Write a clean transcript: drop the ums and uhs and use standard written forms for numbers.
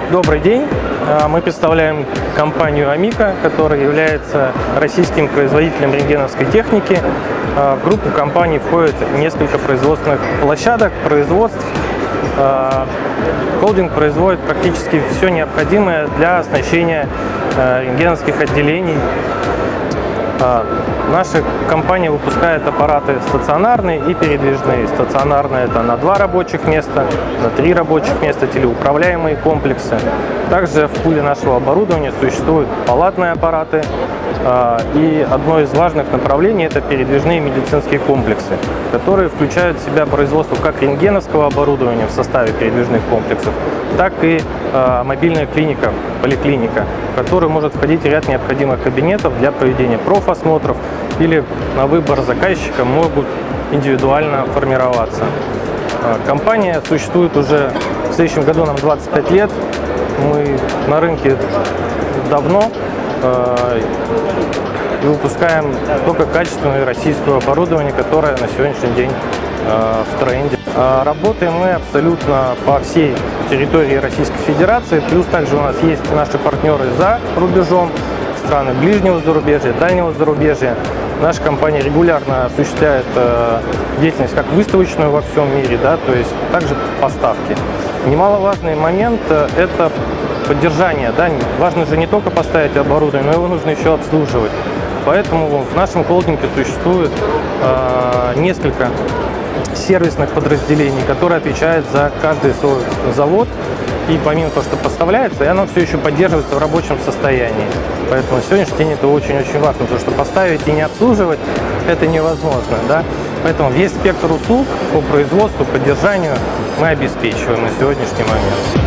Добрый день! Мы представляем компанию Амика, которая является российским производителем рентгеновской техники. В группу компаний входит несколько производственных площадок, производств. Холдинг производит практически все необходимое для оснащения рентгеновских отделений. Наша компания выпускает аппараты стационарные и передвижные. Стационарные — это на 2 рабочих места, на 3 рабочих места, телеуправляемые комплексы. Также в пуле нашего оборудования существуют палатные аппараты. И одно из важных направлений — это передвижные медицинские комплексы, которые включают в себя производство как рентгеновского оборудования в составе передвижных комплексов, так и мобильная клиника, поликлиника, в которую может входить ряд необходимых кабинетов для проведения профосмотров или на выбор заказчика могут индивидуально формироваться. Компания существует уже, в следующем году нам 25 лет, мы на рынке давно и выпускаем только качественное российское оборудование, которое на сегодняшний день в тренде. Работаем мы абсолютно по всей территории Российской Федерации, плюс также у нас есть наши партнеры за рубежом, страны ближнего зарубежья, дальнего зарубежья. Наша компания регулярно осуществляет деятельность как выставочную во всем мире, да, то есть также поставки. Немаловажный момент – это поддержание. Да? Важно же не только поставить оборудование, но его нужно еще обслуживать. Поэтому в нашем холдинге существует несколько сервисных подразделений, которые отвечают за каждый свой завод. И помимо того, что поставляется, и оно все еще поддерживается в рабочем состоянии. Поэтому на сегодняшний день это очень-очень важно, потому что поставить и не обслуживать это невозможно. Да? Поэтому весь спектр услуг по производству, поддержанию мы обеспечиваем на сегодняшний момент.